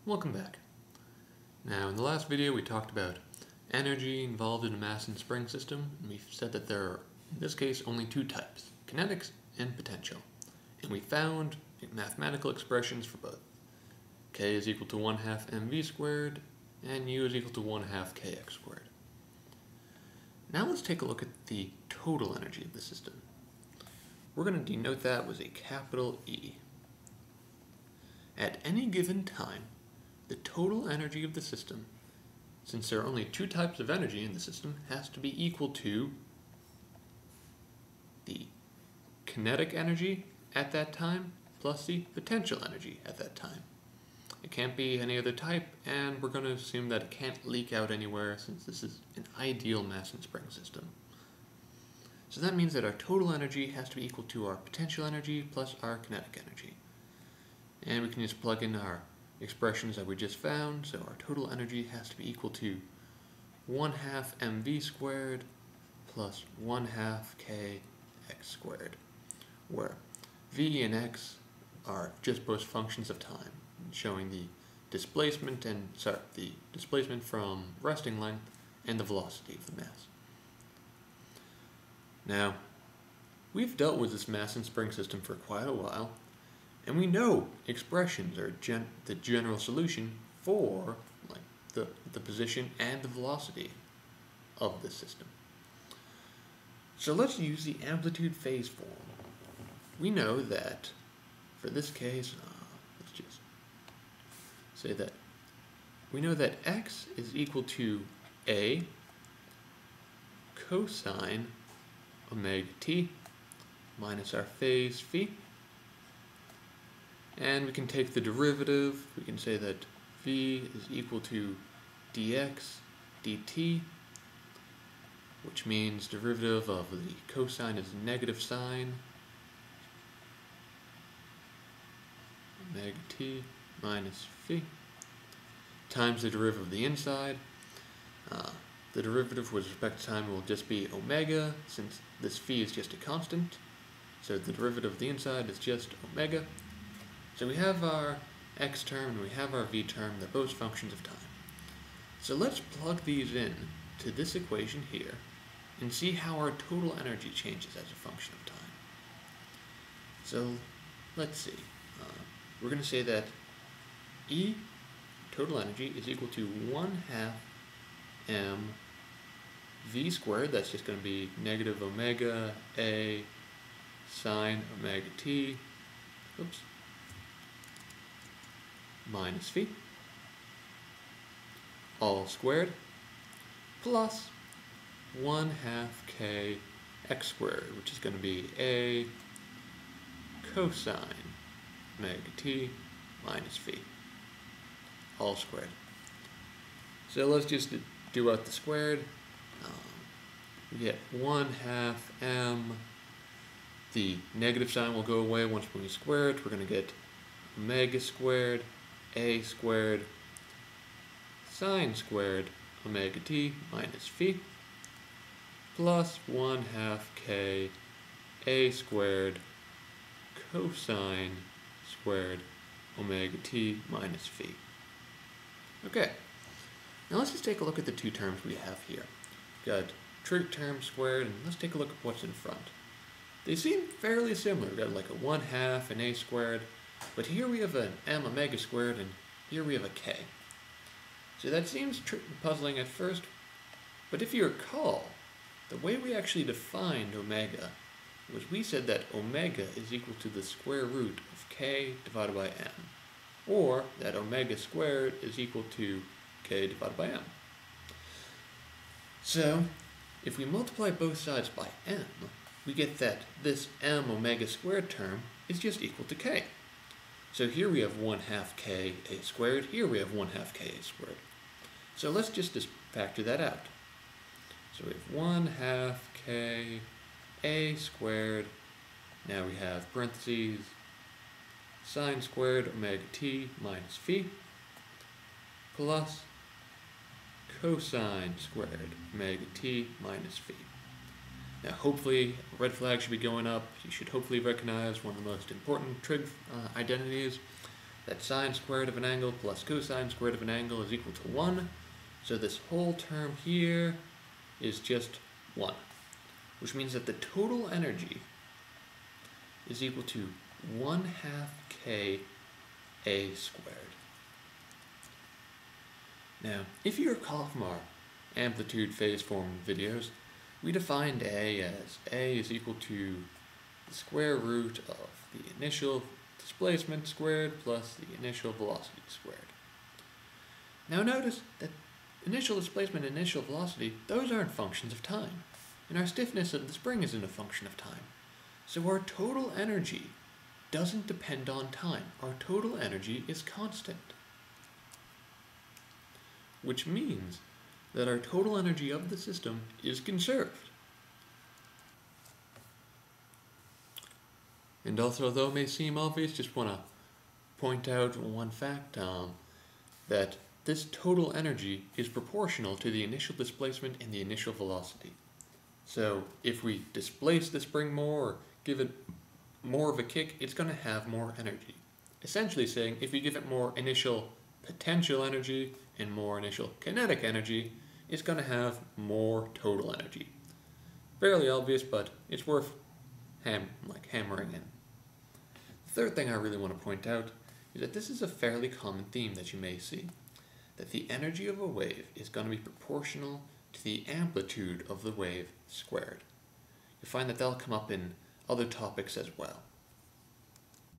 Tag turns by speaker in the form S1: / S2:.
S1: Welcome back. Now, in the last video we talked about energy involved in a mass and spring system, and we said that there are, in this case, only two types, kinetics and potential. And we found mathematical expressions for both. K is equal to 1/2 mv squared, and U is equal to 1/2 kx squared. Now let's take a look at the total energy of the system. We're going to denote that with a capital E. At any given time, the total energy of the system, since there are only two types of energy in the system, has to be equal to the kinetic energy at that time plus the potential energy at that time. It can't be any other type, and we're going to assume that it can't leak out anywhere since this is an ideal mass and spring system. So that means that our total energy has to be equal to our potential energy plus our kinetic energy. And we can just plug in our expressions that we just found, so our total energy has to be equal to 1/2 mv squared plus 1/2 kx squared, where v and x are just both functions of time, showing the displacement from resting length and the velocity of the mass. Now, we've dealt with this mass and spring system for quite a while, and we know expressions are the general solution for the position and the velocity of the system. So let's use the amplitude phase form. We know that, for this case, let's just say that we know that x is equal to a cosine omega t minus our phase phi. And we can take the derivative. We can say that v is equal to dx dt, which means derivative of the cosine is negative sine omega t minus phi times the derivative of the inside. The derivative with respect to time will just be omega, since this phi is just a constant. So the derivative of the inside is just omega. So we have our x term and we have our v term. They're both functions of time. So let's plug these in to this equation here and see how our total energy changes as a function of time. So let's see. We're going to say that E, total energy, is equal to 1/2 mv squared. That's just going to be negative omega a sine omega t, minus phi, all squared, plus 1/2 kx squared, which is going to be a cosine omega t minus phi, all squared. So let's just do out the squared. We get 1/2 m. The negative sign will go away once we square it. We're going to get omega squared a squared sine squared omega t minus phi plus 1/2 k a squared cosine squared omega t minus phi. Okay, now let's just take a look at the two terms we have here. We've got trig term squared, and let's take a look at what's in front. They seem fairly similar. We've got like a 1/2 and a squared, but here we have an m omega squared, and here we have a k. So that seems puzzling at first, but if you recall, the way we actually defined omega was we said that omega is equal to the square root of k divided by m, or that omega squared is equal to k divided by m. So, if we multiply both sides by m, we get that this m omega squared term is just equal to k. So here we have 1/2 k a squared, here we have 1/2 k a squared. So let's just factor that out. So we have 1/2 k a squared, now we have parentheses, sine squared omega t minus phi, plus cosine squared omega t minus phi. Now hopefully a red flag should be going up. You should hopefully recognize one of the most important trig identities. that sine squared of an angle plus cosine squared of an angle is equal to 1. So this whole term here is just 1, which means that the total energy is equal to 1/2 k a squared. Now, if you recall from our amplitude phase form videos, we defined A as A is equal to the square root of the initial displacement squared plus the initial velocity squared. Now notice that initial displacement and initial velocity, those aren't functions of time, and our stiffness of the spring isn't a function of time. So our total energy doesn't depend on time. Our total energy is constant, which means that our total energy of the system is conserved. And also, though it may seem obvious, just want to point out one fact, that this total energy is proportional to the initial displacement and the initial velocity. So if we displace the spring more, or give it more of a kick, it's going to have more energy. Essentially saying, if you give it more initial potential energy and more initial kinetic energy, it's going to have more total energy. Fairly obvious, but it's worth hammering in. The third thing I really want to point out is that this is a fairly common theme that you may see, that the energy of a wave is going to be proportional to the amplitude of the wave squared. You'll find that that'll come up in other topics as well.